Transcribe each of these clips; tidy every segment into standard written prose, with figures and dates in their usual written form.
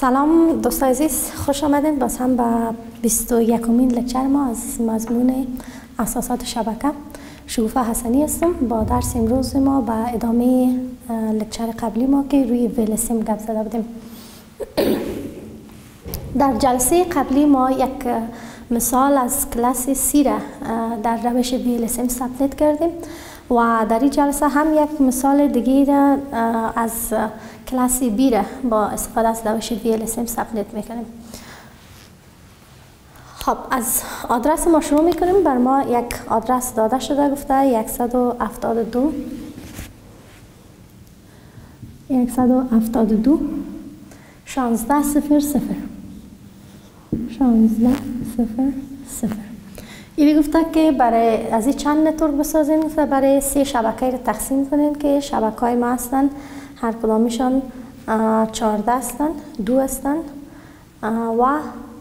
سلام دوست عزیز، خوش آمدین باز هم به 21مین لکچر ما از مضمون اساسات شبکه. شگوفه حسنی هستم. با درس امروز ما به ادامه لکچر قبلی ما که روی ویلسیم گپ زده بودیم. در جلسه قبلی ما یک مثال از کلاس سی را در روش ویلسیم ثبت کردیم و در این جلسه هم یک مثال دیگه را از کلاس بی را با استفاده از روش ویلسیم ثبت میکنیم. خب از آدرس ما شروع میکنیم. بر ما یک آدرس داده شده، گفته 172 1600 این گفته که برای از این چند نتورک بسازیم. گفته برای 3 شبکه رو تقسیم کنیم که شبکه های ما هستن، هر کدامشان 14 هستن، 2 هستن و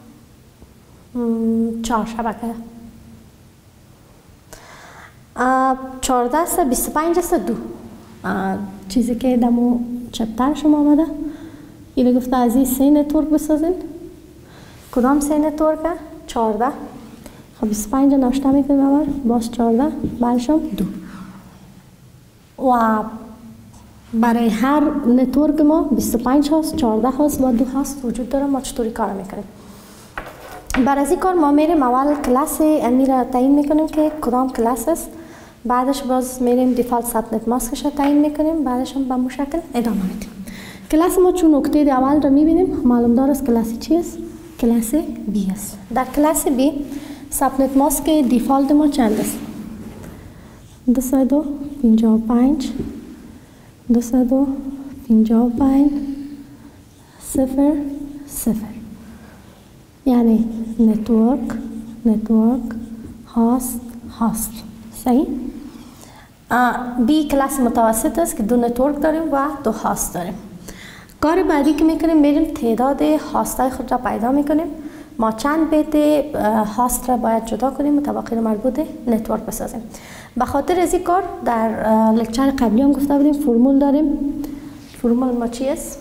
4 شبکه. 14 است، 25 است، 2 چیزی که دمو چپتر شما آمده. این گفته از این 3 نتورک بسازین. کدام 3 نتورک؟ 14. خب 25 ناشته میکنیم اول، باز 14 بعدشم 2 و برای هر نتورک ما 25 هست، 14 هست و 2 هست وجود داره. ما چطوری کار میکنیم؟ برای از این کار ما میریم اول کلاس امی را تعیین میکنیم که کدام کلاس است. بعدش باز میریم دیفالت سابنت ماسکش را تعیین میکنیم. بعدش هم به همون شکل ادامه میدیم. کلاس ما چون نکته اول را میبینیم، معلوم دار است کلاس چی است؟ کلاس بی است. در کلاس بی سابنت ماسک دیفالت ما چند است؟ 255 0 0 یعنی نتورک هاست. صحیح؟ بی کلاس متوسط است که 2 نتورک داریم و 2 هاست داریم. کار بعدی که میکنیم میریم تعداد هاست های خود را پیدا میکنیم. ما چند بیت هاست را باید جدا کنیم و طبقه مربوط نتورک بسازیم. به خاطر از این کار در لکچر قبلی هم گفته بودیم فرمول داریم. فرمول ما چی است؟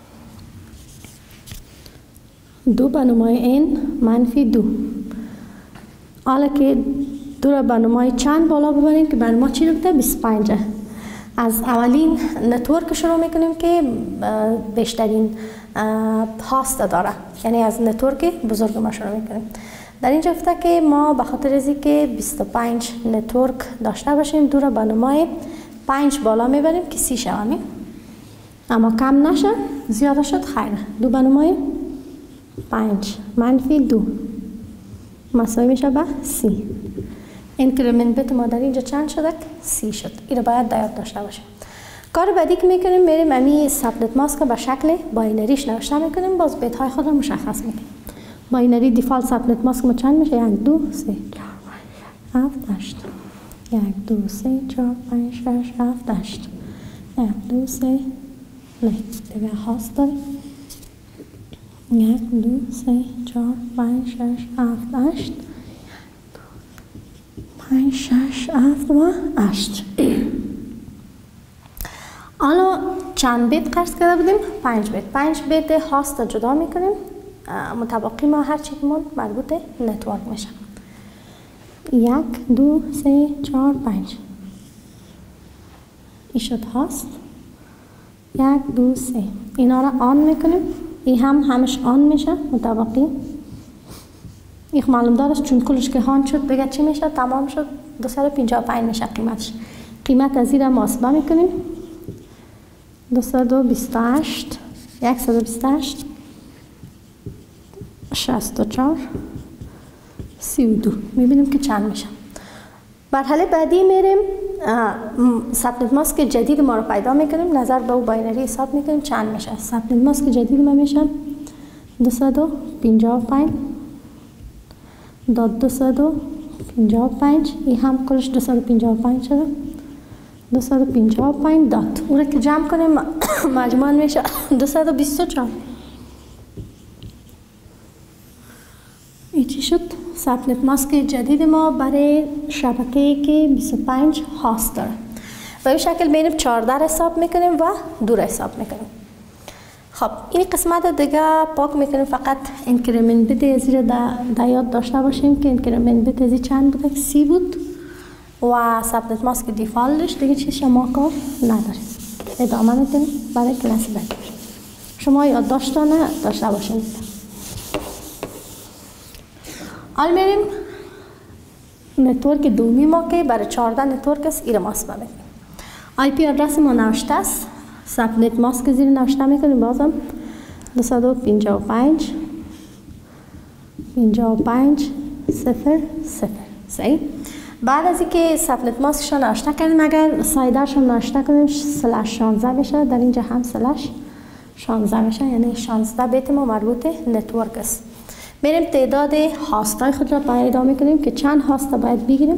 2 به نمای n منفی 2. حالا که 2 را به نمای چند بالا ببریم که بر ما چی رو بده؟ 25. از اولین نتورک شروع میکنیم که بیشترین هاست داره، یعنی از نتورک بزرگ ما شروع میکنیم. در اینجا گفته که ما به خاطر از اینکه 25 نتورک داشته باشیم 2 را به نمای 5 بالا میبریم که 30 شویم، اما کم نشه، زیاده شد خیره. 2 به نمای 5 منفی 2 مساوی میشه به 30. اینکریمنت بیت ما در اینجا چند شده؟ 30 شد. این رو باید یاد داشته باشیم. کار بعدی که میکنیم میریم امی سابنت ماسک به شکل باینریش نوشته میکنیم. باز بیت های خود رو مشخص میکنیم. باینری دیفالت سابنت ماسک ما چند میشه؟ 1 2 3 4 5 7 8 1 2 3 4 5 6 7 8 1 2 3 نه دیگه هاست داریم. 1 2 3 4 5 6 7 8 5 6 7 و 8. حالا چند بیت قرض کرده بودیم؟ 5 بیت. 5 بیت هاست جدا میکنیم. متبقی ما هر چی که مربوط نتورک میشه. 1 2 3 4 5 این شد هاست. 1 2 3 اینا را آن میکنیم. این همش آن میشه متبقی. این معلوم دارست چون کلش که هان شد بگه چی میشه؟ تمام شد 255 میشه قیمتش. قیمت از این را محاسبه میکنیم. 228 128 64 32 میبینیم که چند میشه. مرحله بعدی میریم سابنت ماسک جدید ما رو پیدا میکنیم. نظر به او باینری حساب میکنیم چند میشه. سابنت ماسک جدید ما میشه 255 255 این هم کلش 255 شده. 255 دات اون رو که جمع کنیم مجموعاً میشه 224. این چی شد؟ سابنت ماسک جدید ما برای شبکه‌ای که 25 هاست داره. به این شکل میریم 14 حساب میکنیم و 2 حساب میکنیم. خب این قسمت دیگه پاک میکنیم. فقط انکریمنت بیت زیر در یاد داشته باشیم که انکریمنت بیت زیر چند بوده؟ 30 بود و سبنت ماسک دیفالتش دیگه چیز شما کار نداریم. ادامه میدیم برای کلاس بعد. شما یاد داشته باشین. حالا میریم نتورک دومی ما که برای 14 نتورک است ایره ماسک ببینیم. آی پی آدرس ما نوشته است. سبنت ماسک زیر نوشته میکنیم. بازم 255 55 0 0. صحیح. بعد از اینکه سبنت ماسکش رو نوشته کردیم، اگر سایدرش رو نوشته کنیم /16 بشه، در اینجا هم /16 بشه، یعنی 16 بیت ما مربوط نتورک است. میریم تعداد هاستای خود را پیدا میکنیم که چند هاست باید بگیریم.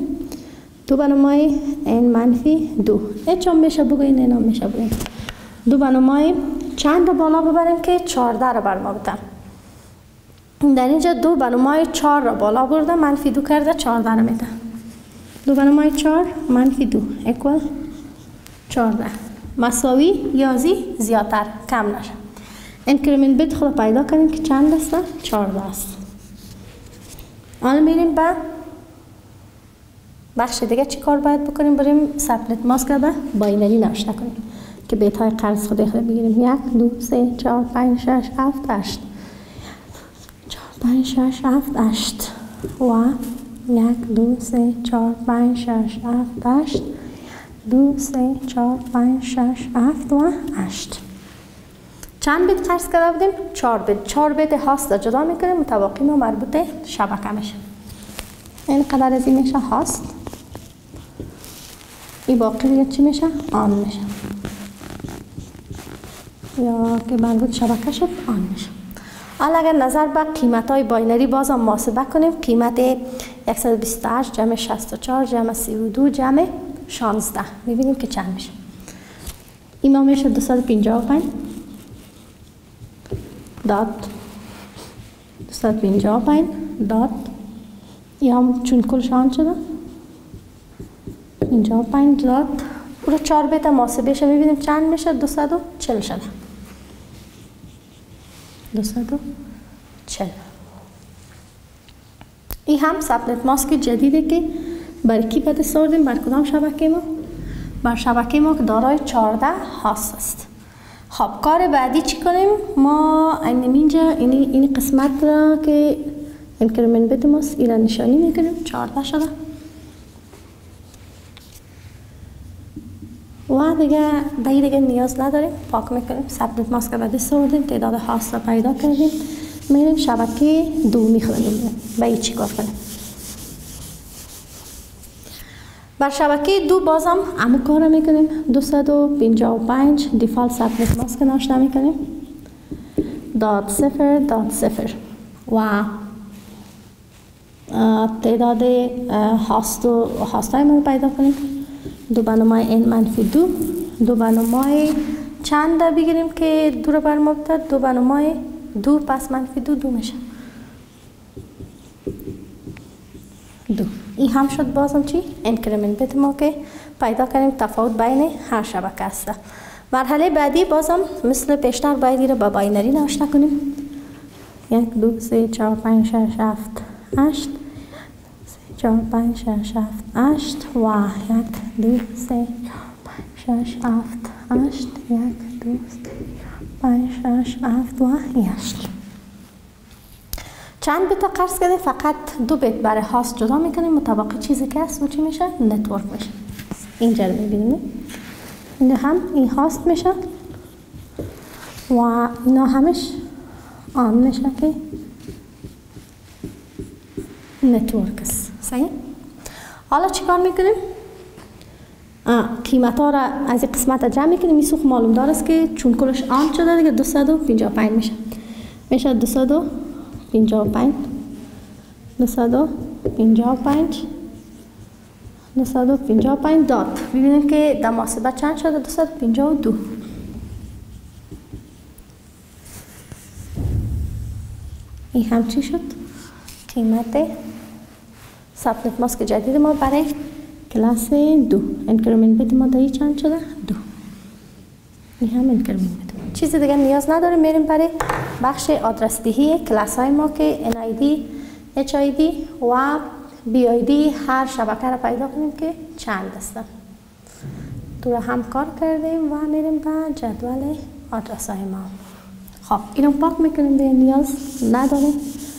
2/n-2 هیچ هم میشه بگوین، این هم میشه بگوین. 2/n چند را بالا ببریم که 14 را بر ما بتن. در اینجا 2/4 را بالا برده -2 کرده 14 را میده. 2/4 -2 equal 14 مساوی یا زیادتر کم نشه. انکریمنت بیت خود پیدا کنیم که چند است؟ 14 است. حالا میریم به بخش دیگه چی کار باید بکنیم؟ بریم سبنت ماسک را به باینری نوشته کنیم که بیت های قرض خود بگیریم. 1 2 3 4 5 6 7 8 4 5 6 7 8 و 1 2 3 4 5 6 7 8 2 3 4 5 6 7 و 8. چند بیت قرض کرده بودیم؟ 4 بیت. 4 بیت هاست را جدا میکنیم، متواقی ما مربوط شبکه میشه. این قدر از این میشه هاست. این باقی دیگه چی میشه؟ آن میشه، یا که مربوط شبکه شد آن میشه. حالا اگر نظر به قیمت های باینری باز هم محاسبه کنیم، قیمت 128 جمع 64 جمع 32 جمع 16 میبینیم که چند میشه. این ما میشه 255 دات 255 دات یا هم چون کلش آن شده 55 دات برو 4 بیت محاسبه شه میبینیم چند میشه. 240 شده. 240. این هم سبنت ماسک جدیده که برای کی به دست آوردیم؟ بر کدام شبکه ما؟ بر شبکه ما که دارای 14 هاست است. خب کار بعدی چی کنیم؟ ما اینجا این قسمت را که انکریمنت بیت ماست ایران نشانی میکنیم. 14 شده و دیگه نیاز نداریم. پاک میکنیم. سبنت ماسک به دست آوردیم، تعداد هاست را پیدا کردیم، میریم شبکه دومی خودمون به این چی کار کنیم؟ بر شبکه دو بازم همون کار را میکنیم. 255 دیفالت سبنت ماسک نوشته میکنیم. دات 0 دات 0 و تعداد هاستای ما پیدا کنیم. 2/n-2 2/2 چند بگیریم که 2 رو بر ما بده؟ 2/2 پس -2 میشه 2. این هم شد. بازم چی؟ انکریمنت بیت ما که پیدا کنیم تفاوت بین هر شبکه است. مرحله بعدی بازم مثل پیشتر باید این رو با باینری نوشته کنیم. 1 2 3 4 5 6 7 8 4 5 6 7 8 و 1 2 3 4 5 6 7 8 1 2 3 5 6 7 و 8. چند بیت قرض کردیم؟ فقط 2 بیت برای هاست جدا میکنیم، مطابق چیزی که هست و چی میشه؟ نتورک میشه. اینجا رو میبینیم. اینجا هم این هاست میشه و اینا همش آن میشه که نتورک است. صحیح؟ حالا چیکار میکنیم؟ قیمت ها را از این قسمت جمع میکنیم. این سوخت معلوم دار است که چون کلش آن شده دیگه 255 میشه. 255 255 دات. ببینیم که در محاسبه چند شده؟ 252. این هم چی شد؟ قیمت سبنت ماسک جدید ما برای کلاس 2. انکریمنت بیت ما دایی چند شده؟ 2. این هم انکریمنت بیت چیز دیگه نیاز نداریم. میریم برای بخش آدرس دهی کلاس های ما که NID HID و BID هر شبکه را پیدا کنیم که چند هستن. دور هم کار کردیم و میریم به جدول آدرس های ما. خب اینو پاک میکنیم، دیگه نیاز نداریم.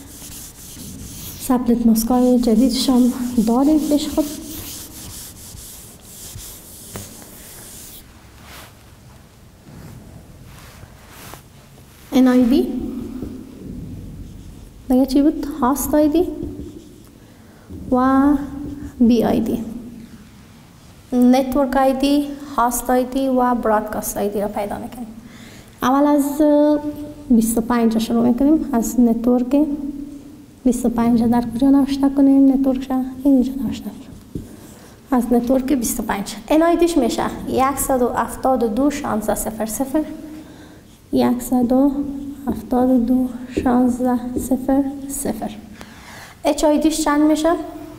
سبلت ماسکای جدیدش هم داریم پیش خود. NID دیگه چی بود؟ هاست ID و BID. نتورک ID، هاست ID و برادکاست ID را پیدا میکنیم. اول از 25 شروع میکنیم. از نتورک 25 در کجا نوشته کنیم؟ نتورک اینجا نوشته کنیم. از نتورک 25 NIDش میشه 172 16 00 172 16 00. HIDش چند میشه؟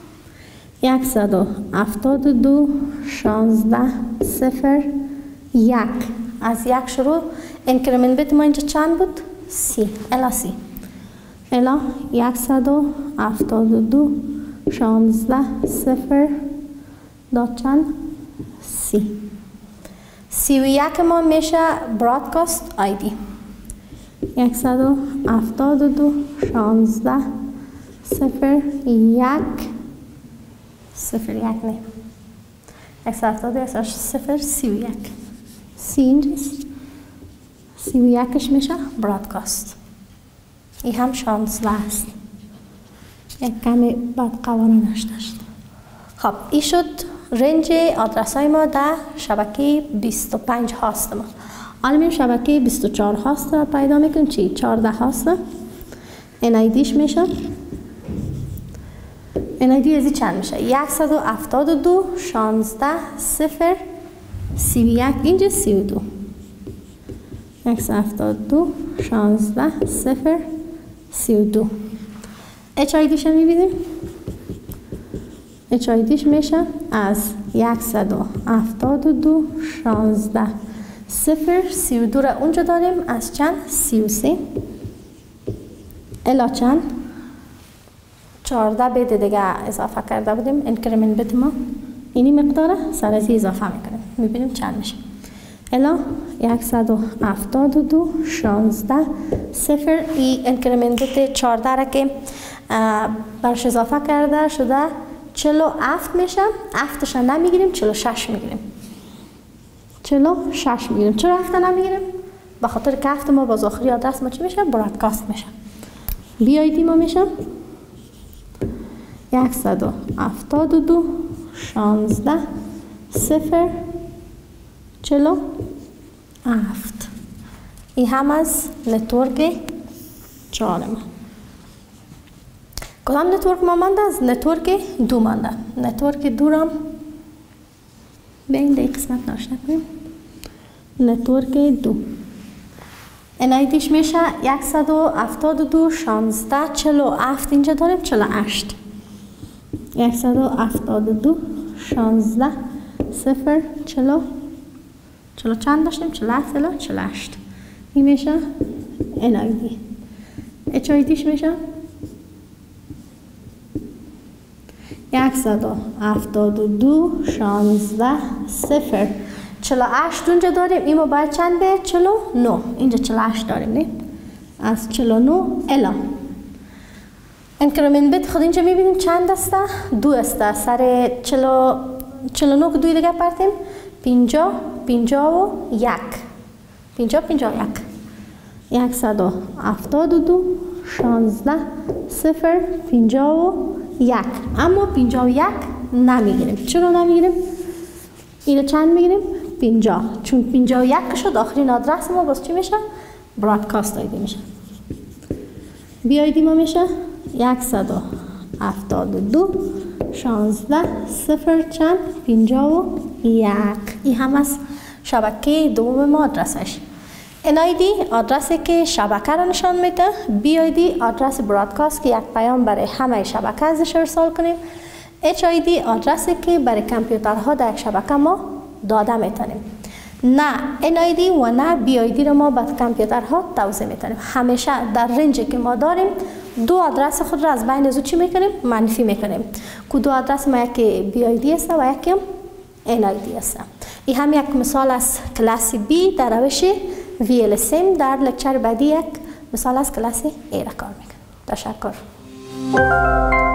172 16 01. از یک شروع. انکریمنت بیت ما اینجا چند بود؟ سی. الا سی. الا 172 16 0 دات چند؟ سی. 31 ما میشه برادکاست ID. 172 16 0 1 0 1 نه 172 0 31 سی اینجاست. 31ش میشه برادکاست. این هم 16 است. یک کمی بد قوانین داشت. خب این شد رنج آدرس های ما در شبکه 25 هاست ما. حالا میریم شبکه 24 هاست را پیدا میکنیم. چی؟ 14 هاست. NIDش میشه NID ازی چند میشه؟ 172 16 0 31 اینجا 32. 172 16 0 32. HIDش رو میبینیم. HIDش میشه از 172 16 0 32 را اونجا داریم. از چند؟ 33 الا چند؟ 14 بیت دیگه اضافه کرده بودیم. انکریمنت بیت ما اینی مقداره سر از اضافه میکنیم. میبینیم چند میشه. الا 172 16 0. این انکریمنت بیت 14 را که برش اضافه کرده شده 47 میشه. 7ش نمیگیریم، 46 میگیریم. 46 میگیریم. چرا 7 نمیگیریم؟ به خاطر که 7 ما باز آخری آدرس ما چی میشه؟ برادکاست میشه. BID ما میشه 172 16 0 47. این هم از نتورک 4 ما. کدام نتورک ما مانده؟ از نتورک 2 مانده. نتورک 2 را به این قسمت ناشته کنیم. نتورک 2 NIDش میشه 172 16 47. اینجا داریم 48. 172 16 0 40 چند داشتیم؟ 47 الا 48. این میشه NID. HIDش میشه 172 16 0 48. اونجا داریم. این ما باید چند به 49. اینجا 48 داریم نه؟ از 49 الا انکریمنت بیت خود اینجا میبینیم چند است؟ 2 است. سر 49 که 2 دیگه پرتیم 50 51 50 51 172 16 0 51. اما 51 نمیگیریم. چرا نمیگیریم؟ اینو چند میگیریم؟ 50. چون 51 شد آخرین آدرس ما باز چی میشه؟ برادکاست ID میشه. BID ما میشه 172 16 0 چند 51. این هم از شبکه دوم ما آدرسش. NID آدرسی که شبکه را نشان میده. BID آدرس برادکاست که یک پیام برای همه شبکه ازش ارسال کنیم. HID آدرسی که برای کامپیوترها در یک شبکه ما داده میتونیم. نه NID و نه BID رو ما به کامپیوترها توزیع میکنیم. همیشه در رنجی که ما داریم دو آدرس خود را از بین از چی میکنیم؟ منفی میکنیم. که دو آدرس ما یکی BID است و یکی NID است. این هم یک مثال از کلاس B در روش VLSM. در لکچر بعدی یک مثال از کلاس A را کار میکنیم. تشکر.